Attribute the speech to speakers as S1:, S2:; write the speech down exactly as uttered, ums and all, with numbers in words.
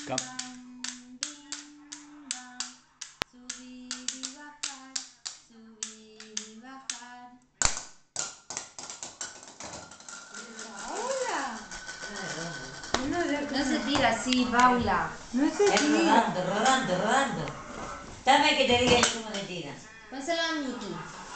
S1: Cap-
S2: bam, bim, bam. Subir y bajar, subir y bajar.
S3: Paula. No,
S2: No se tira así, Paula.
S3: no se
S4: Es
S3: tira.
S4: rodando, rodando, rodando. Dame que te diga cómo te tiras.
S2: Pásala a Miki.